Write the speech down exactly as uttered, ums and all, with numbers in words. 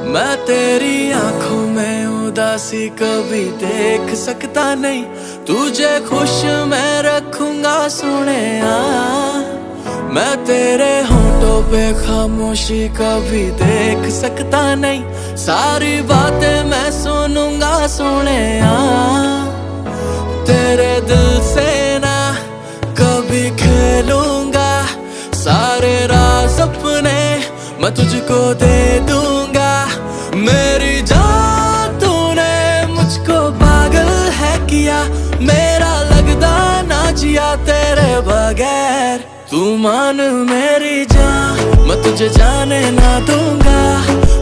मैं तेरी आंखों में उदासी कभी देख सकता नहीं, तुझे खुश मैं रखूंगा सोनिया। मैं तेरे होठों पे खामोशी कभी देख सकता नहीं, सारी बातें मैं सुनूंगा सोनिया। तेरे दिल से ना कभी खेलूंगा, सारे राज अपने मैं तुझको दे दूंगा। मेरी जान तूने मुझको पागल है किया, मेरा लगदा ना जिया तेरे बगैर। तू मान मेरी जान, मैं तुझे जाने ना दूंगा।